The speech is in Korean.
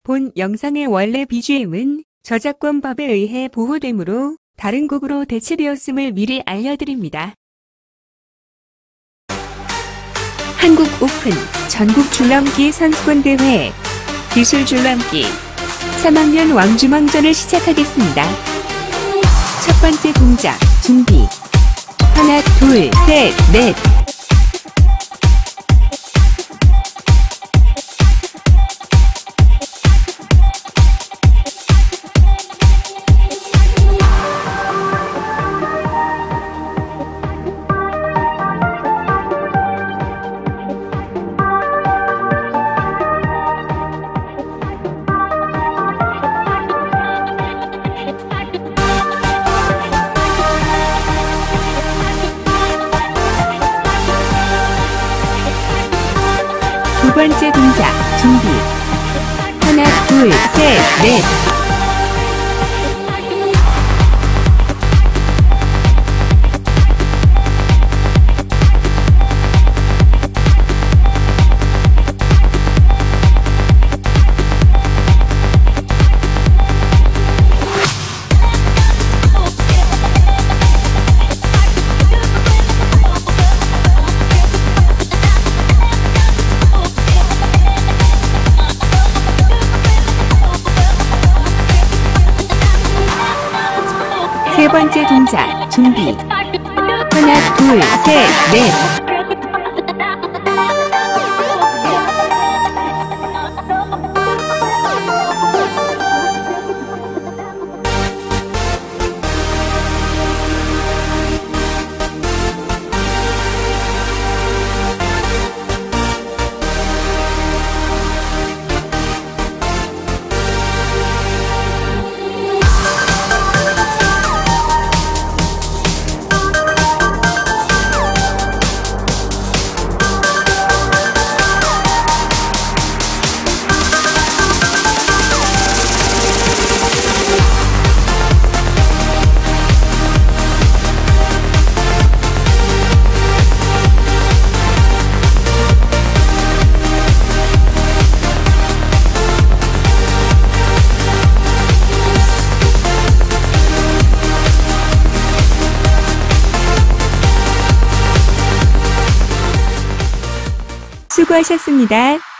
본 영상의 원래 BGM은 저작권법에 의해 보호되므로 다른 곡으로 대체되었음을 미리 알려드립니다. 한국오픈 전국줄넘기 선수권대회 기술줄넘기 3학년 왕중왕전을 시작하겠습니다. 첫 번째 동작 준비. 하나, 둘, 셋, 넷. 두 번째 동작 준비. 하나, 둘, 셋, 넷. 세 번째 동작 준비. 하나, 둘, 셋, 넷. 수고하셨습니다.